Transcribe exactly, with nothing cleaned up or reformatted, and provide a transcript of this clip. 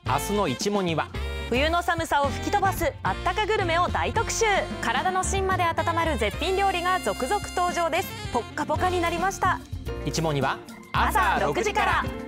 明日の一問には冬の寒さを吹き飛ばすあったかグルメを大特集。体の芯まで温まる絶品料理が続々登場です。ポッカポカになりました。 一問には朝ろくじから。